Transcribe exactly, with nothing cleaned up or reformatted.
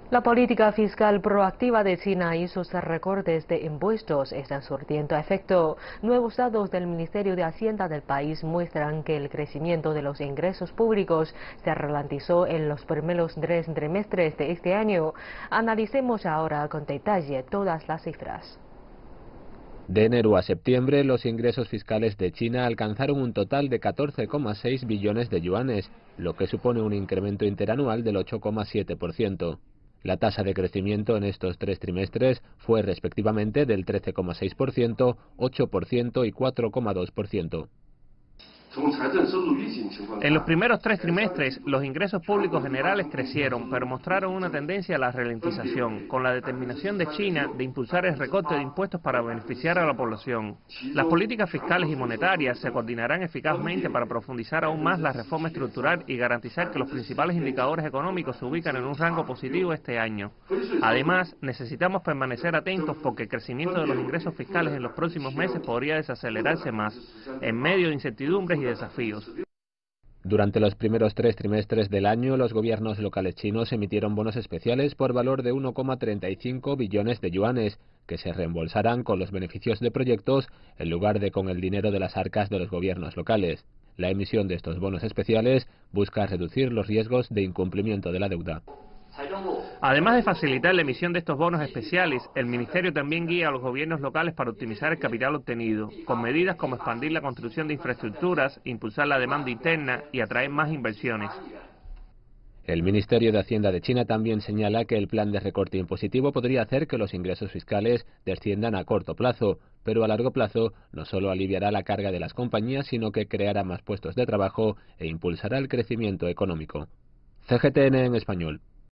La política fiscal proactiva de China y sus recortes de impuestos están surtiendo efecto. Nuevos datos del Ministerio de Hacienda del país muestran que el crecimiento de los ingresos públicos se ralentizó en los primeros tres trimestres de este año. Analicemos ahora con detalle todas las cifras. De enero a septiembre, los ingresos fiscales de China alcanzaron un total de catorce coma seis billones de yuanes, lo que supone un incremento interanual del ocho coma siete por ciento. La tasa de crecimiento en estos tres trimestres fue respectivamente del trece coma seis por ciento, ocho por ciento y cuatro coma dos por ciento. En los primeros tres trimestres, los ingresos públicos generales crecieron, pero mostraron una tendencia a la ralentización, con la determinación de China de impulsar el recorte de impuestos para beneficiar a la población. Las políticas fiscales y monetarias se coordinarán eficazmente para profundizar aún más la reforma estructural y garantizar que los principales indicadores económicos se ubican en un rango positivo este año. Además, necesitamos permanecer atentos porque el crecimiento de los ingresos fiscales en los próximos meses podría desacelerarse más, en medio de incertidumbres y desafíos. Durante los primeros tres trimestres del año, los gobiernos locales chinos emitieron bonos especiales por valor de uno coma treinta y cinco billones de yuanes, que se reembolsarán con los beneficios de proyectos en lugar de con el dinero de las arcas de los gobiernos locales. La emisión de estos bonos especiales busca reducir los riesgos de incumplimiento de la deuda. Además de facilitar la emisión de estos bonos especiales, el Ministerio también guía a los gobiernos locales para optimizar el capital obtenido, con medidas como expandir la construcción de infraestructuras, impulsar la demanda interna y atraer más inversiones. El Ministerio de Hacienda de China también señala que el plan de recorte impositivo podría hacer que los ingresos fiscales desciendan a corto plazo, pero a largo plazo no solo aliviará la carga de las compañías, sino que creará más puestos de trabajo e impulsará el crecimiento económico. C G T N en español.